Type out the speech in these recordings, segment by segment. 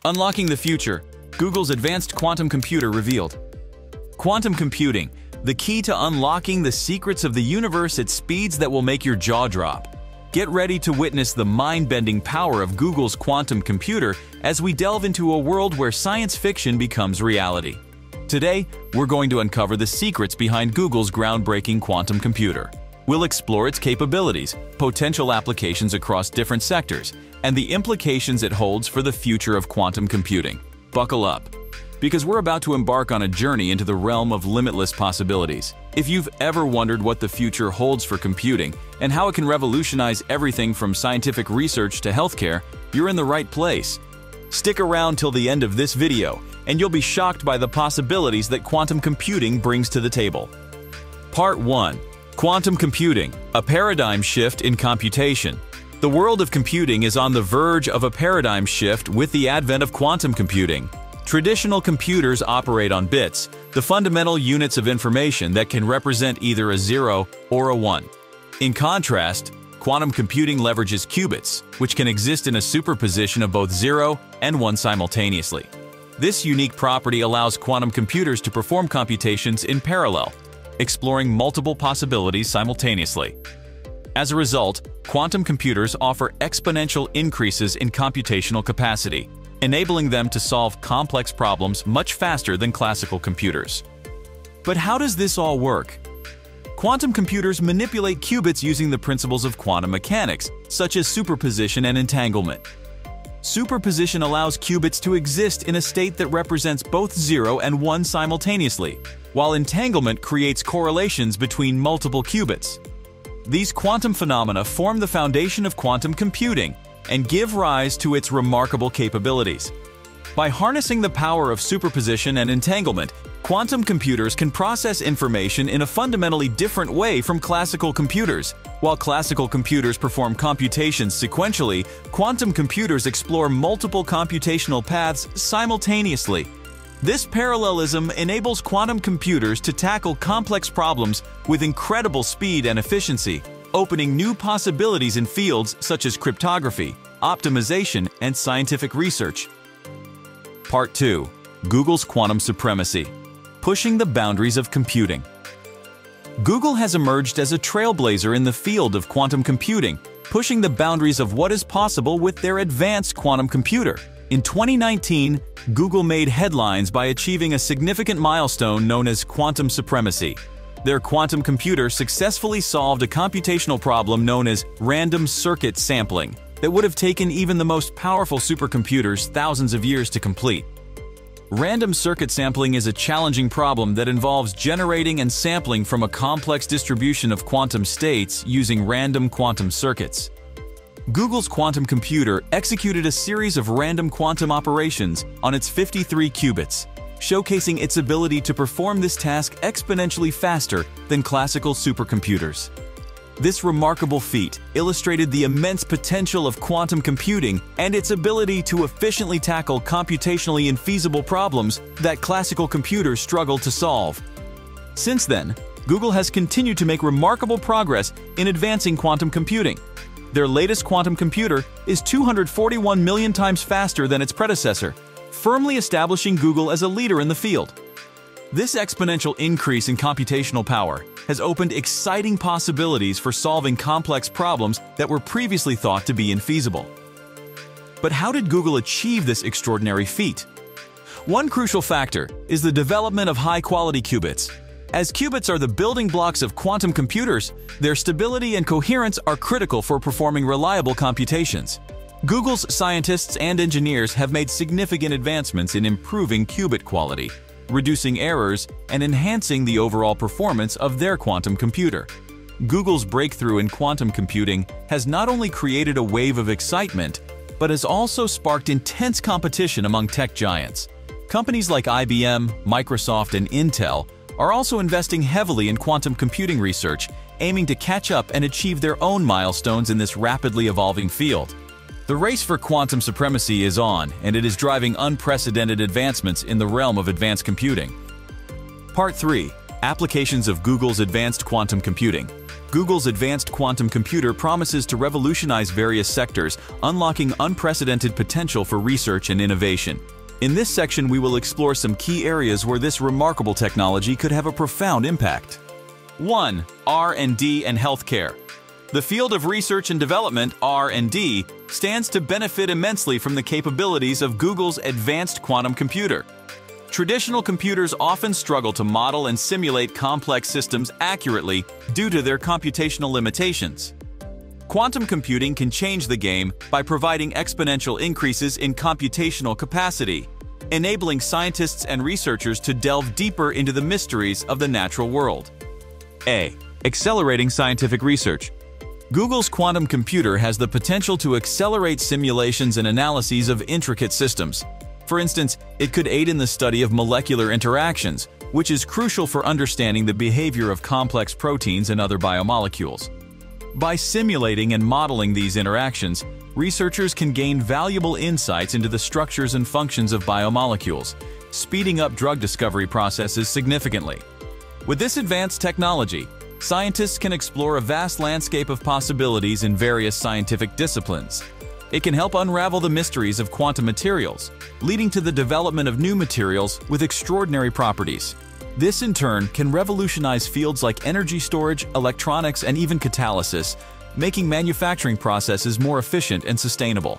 Unlocking the future, Google's advanced quantum computer revealed. Quantum computing, the key to unlocking the secrets of the universe at speeds that will make your jaw drop. Get ready to witness the mind-bending power of Google's quantum computer as we delve into a world where science fiction becomes reality. Today, we're going to uncover the secrets behind Google's groundbreaking quantum computer. We'll explore its capabilities, potential applications across different sectors, and the implications it holds for the future of quantum computing. Buckle up, because we're about to embark on a journey into the realm of limitless possibilities. If you've ever wondered what the future holds for computing and how it can revolutionize everything from scientific research to healthcare, you're in the right place. Stick around till the end of this video, and you'll be shocked by the possibilities that quantum computing brings to the table. Part 1. Quantum computing, a paradigm shift in computation. The world of computing is on the verge of a paradigm shift with the advent of quantum computing. Traditional computers operate on bits, the fundamental units of information that can represent either a 0 or a 1. In contrast, quantum computing leverages qubits, which can exist in a superposition of both 0 and 1 simultaneously. This unique property allows quantum computers to perform computations in parallel, exploring multiple possibilities simultaneously. As a result, quantum computers offer exponential increases in computational capacity, enabling them to solve complex problems much faster than classical computers. But how does this all work? Quantum computers manipulate qubits using the principles of quantum mechanics, such as superposition and entanglement. Superposition allows qubits to exist in a state that represents both 0 and 1 simultaneously, while entanglement creates correlations between multiple qubits. These quantum phenomena form the foundation of quantum computing and give rise to its remarkable capabilities. By harnessing the power of superposition and entanglement, quantum computers can process information in a fundamentally different way from classical computers. While classical computers perform computations sequentially, quantum computers explore multiple computational paths simultaneously. This parallelism enables quantum computers to tackle complex problems with incredible speed and efficiency, opening new possibilities in fields such as cryptography, optimization, and scientific research. Part 2. Google's quantum supremacy, pushing the boundaries of computing. Google has emerged as a trailblazer in the field of quantum computing, pushing the boundaries of what is possible with their advanced quantum computer. In 2019, Google made headlines by achieving a significant milestone known as quantum supremacy. Their quantum computer successfully solved a computational problem known as random circuit sampling that would have taken even the most powerful supercomputers thousands of years to complete. Random circuit sampling is a challenging problem that involves generating and sampling from a complex distribution of quantum states using random quantum circuits. Google's quantum computer executed a series of random quantum operations on its 53 qubits, showcasing its ability to perform this task exponentially faster than classical supercomputers. This remarkable feat illustrated the immense potential of quantum computing and its ability to efficiently tackle computationally infeasible problems that classical computers struggle to solve. Since then, Google has continued to make remarkable progress in advancing quantum computing. Their latest quantum computer is 241 million times faster than its predecessor, firmly establishing Google as a leader in the field. This exponential increase in computational power has opened exciting possibilities for solving complex problems that were previously thought to be infeasible. But how did Google achieve this extraordinary feat? One crucial factor is the development of high-quality qubits. As qubits are the building blocks of quantum computers, their stability and coherence are critical for performing reliable computations. Google's scientists and engineers have made significant advancements in improving qubit quality, reducing errors, and enhancing the overall performance of their quantum computer. Google's breakthrough in quantum computing has not only created a wave of excitement, but has also sparked intense competition among tech giants. Companies like IBM, Microsoft, and Intel are also investing heavily in quantum computing research, aiming to catch up and achieve their own milestones in this rapidly evolving field. The race for quantum supremacy is on, and it is driving unprecedented advancements in the realm of advanced computing. Part 3. Applications of Google's advanced quantum computing. Google's advanced quantum computer promises to revolutionize various sectors, unlocking unprecedented potential for research and innovation. In this section, we will explore some key areas where this remarkable technology could have a profound impact. 1. R&D and Healthcare. The field of research and development, R&D, stands to benefit immensely from the capabilities of Google's advanced quantum computer. Traditional computers often struggle to model and simulate complex systems accurately due to their computational limitations. Quantum computing can change the game by providing exponential increases in computational capacity, enabling scientists and researchers to delve deeper into the mysteries of the natural world. A. Accelerating scientific research. Google's quantum computer has the potential to accelerate simulations and analyses of intricate systems. For instance, it could aid in the study of molecular interactions, which is crucial for understanding the behavior of complex proteins and other biomolecules. By simulating and modeling these interactions, researchers can gain valuable insights into the structures and functions of biomolecules, speeding up drug discovery processes significantly. With this advanced technology, scientists can explore a vast landscape of possibilities in various scientific disciplines. It can help unravel the mysteries of quantum materials, leading to the development of new materials with extraordinary properties. This, in turn, can revolutionize fields like energy storage, electronics, and even catalysis, making manufacturing processes more efficient and sustainable.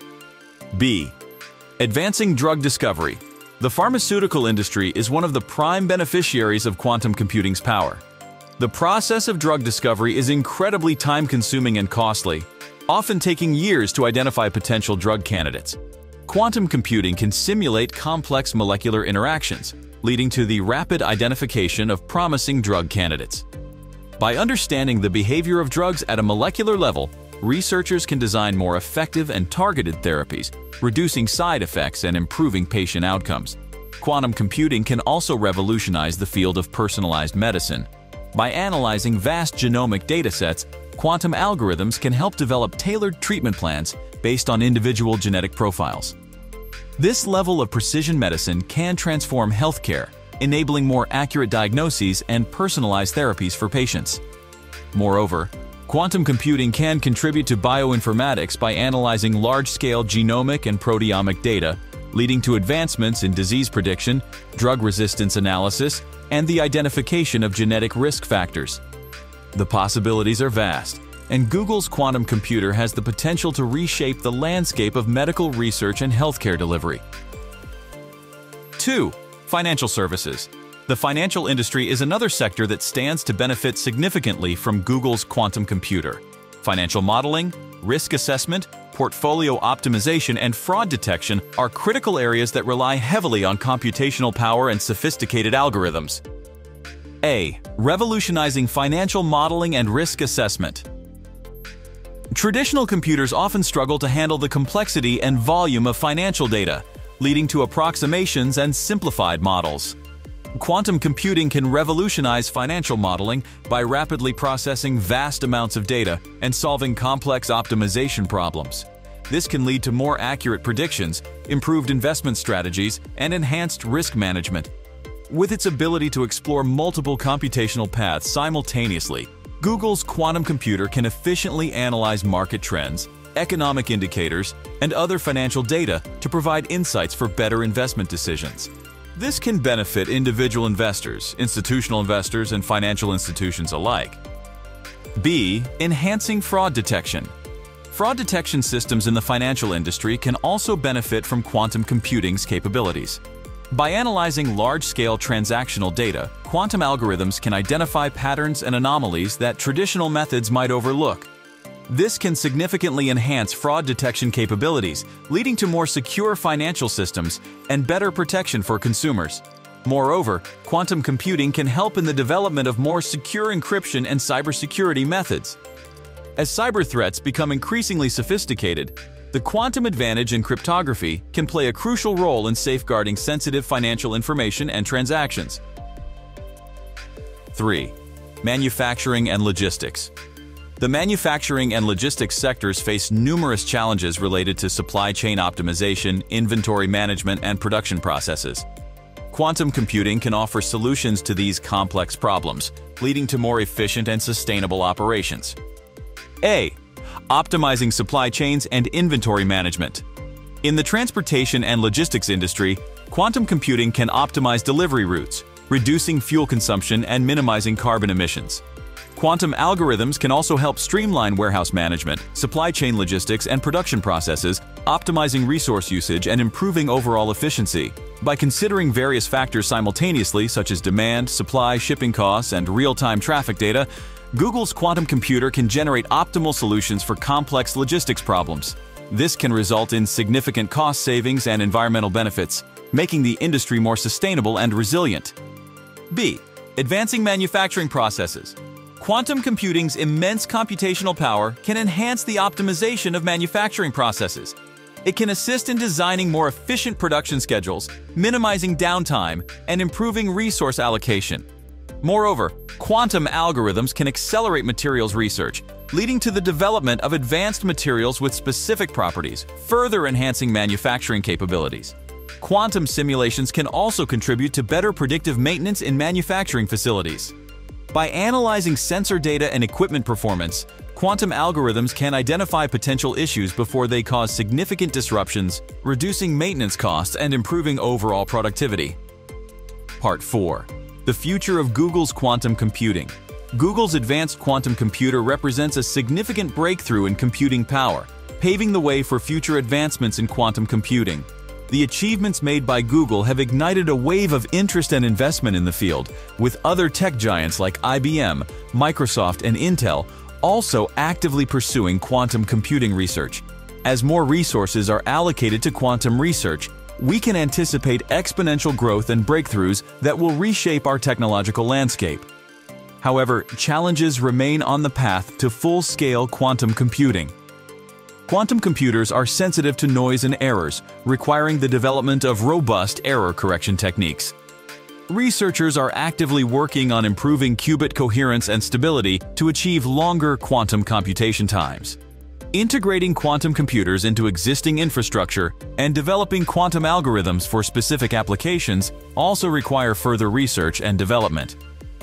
B. Advancing drug discovery. The pharmaceutical industry is one of the prime beneficiaries of quantum computing's power. The process of drug discovery is incredibly time-consuming and costly, often taking years to identify potential drug candidates. Quantum computing can simulate complex molecular interactions, leading to the rapid identification of promising drug candidates. By understanding the behavior of drugs at a molecular level, researchers can design more effective and targeted therapies, reducing side effects and improving patient outcomes. Quantum computing can also revolutionize the field of personalized medicine. By analyzing vast genomic datasets, quantum algorithms can help develop tailored treatment plans based on individual genetic profiles. This level of precision medicine can transform healthcare, enabling more accurate diagnoses and personalized therapies for patients. Moreover, quantum computing can contribute to bioinformatics by analyzing large-scale genomic and proteomic data, leading to advancements in disease prediction, drug resistance analysis, and the identification of genetic risk factors. The possibilities are vast, and Google's quantum computer has the potential to reshape the landscape of medical research and healthcare delivery. 2. Financial services. The financial industry is another sector that stands to benefit significantly from Google's quantum computer. Financial modeling, risk assessment, portfolio optimization, and fraud detection are critical areas that rely heavily on computational power and sophisticated algorithms. A. Revolutionizing financial modeling and risk assessment. Traditional computers often struggle to handle the complexity and volume of financial data, leading to approximations and simplified models. Quantum computing can revolutionize financial modeling by rapidly processing vast amounts of data and solving complex optimization problems. This can lead to more accurate predictions, improved investment strategies, and enhanced risk management. With its ability to explore multiple computational paths simultaneously, Google's quantum computer can efficiently analyze market trends, economic indicators, and other financial data to provide insights for better investment decisions. This can benefit individual investors, institutional investors, and financial institutions alike. B. Enhancing fraud detection. Fraud detection systems in the financial industry can also benefit from quantum computing's capabilities. By analyzing large-scale transactional data, quantum algorithms can identify patterns and anomalies that traditional methods might overlook. This can significantly enhance fraud detection capabilities, leading to more secure financial systems and better protection for consumers. Moreover, quantum computing can help in the development of more secure encryption and cybersecurity methods. As cyber threats become increasingly sophisticated, the quantum advantage in cryptography can play a crucial role in safeguarding sensitive financial information and transactions. 3. Manufacturing and logistics. The manufacturing and logistics sectors face numerous challenges related to supply chain optimization, inventory management, and production processes. Quantum computing can offer solutions to these complex problems, leading to more efficient and sustainable operations. A. Optimizing supply chains and inventory management. In the transportation and logistics industry, quantum computing can optimize delivery routes, reducing fuel consumption and minimizing carbon emissions. Quantum algorithms can also help streamline warehouse management, supply chain logistics, and production processes, optimizing resource usage and improving overall efficiency. By considering various factors simultaneously, such as demand, supply, shipping costs, and real-time traffic data, Google's quantum computer can generate optimal solutions for complex logistics problems. This can result in significant cost savings and environmental benefits, making the industry more sustainable and resilient. B. Advancing manufacturing processes. Quantum computing's immense computational power can enhance the optimization of manufacturing processes. It can assist in designing more efficient production schedules, minimizing downtime, and improving resource allocation. Moreover, quantum algorithms can accelerate materials research, leading to the development of advanced materials with specific properties, further enhancing manufacturing capabilities. Quantum simulations can also contribute to better predictive maintenance in manufacturing facilities. By analyzing sensor data and equipment performance, quantum algorithms can identify potential issues before they cause significant disruptions, reducing maintenance costs and improving overall productivity. Part 4. The future of Google's quantum computing. Google's advanced quantum computer represents a significant breakthrough in computing power, paving the way for future advancements in quantum computing. The achievements made by Google have ignited a wave of interest and investment in the field, with other tech giants like IBM, Microsoft, and Intel also actively pursuing quantum computing research. As more resources are allocated to quantum research, we can anticipate exponential growth and breakthroughs that will reshape our technological landscape. However, challenges remain on the path to full-scale quantum computing. Quantum computers are sensitive to noise and errors, requiring the development of robust error correction techniques. Researchers are actively working on improving qubit coherence and stability to achieve longer quantum computation times. Integrating quantum computers into existing infrastructure and developing quantum algorithms for specific applications also require further research and development.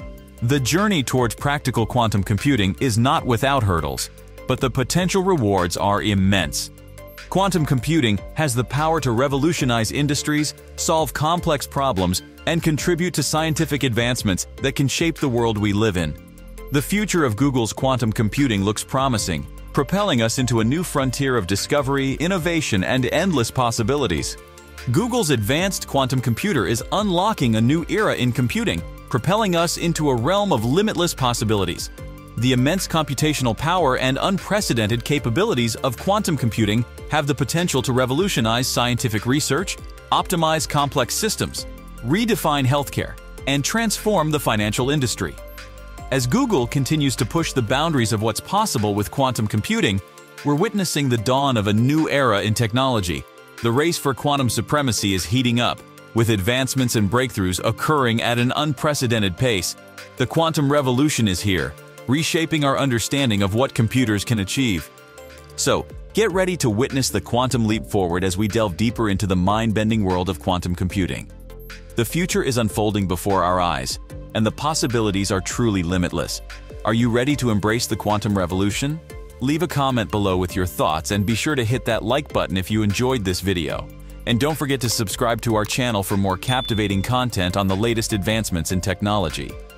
The journey towards practical quantum computing is not without hurdles, but the potential rewards are immense. Quantum computing has the power to revolutionize industries, solve complex problems, and contribute to scientific advancements that can shape the world we live in. The future of Google's quantum computing looks promising, propelling us into a new frontier of discovery, innovation, and endless possibilities. Google's advanced quantum computer is unlocking a new era in computing, propelling us into a realm of limitless possibilities. The immense computational power and unprecedented capabilities of quantum computing have the potential to revolutionize scientific research, optimize complex systems, redefine healthcare, and transform the financial industry. As Google continues to push the boundaries of what's possible with quantum computing, we're witnessing the dawn of a new era in technology. The race for quantum supremacy is heating up, with advancements and breakthroughs occurring at an unprecedented pace. The quantum revolution is here, reshaping our understanding of what computers can achieve. So, get ready to witness the quantum leap forward as we delve deeper into the mind-bending world of quantum computing. The future is unfolding before our eyes, and the possibilities are truly limitless. Are you ready to embrace the quantum revolution? Leave a comment below with your thoughts and be sure to hit that like button if you enjoyed this video. And don't forget to subscribe to our channel for more captivating content on the latest advancements in technology.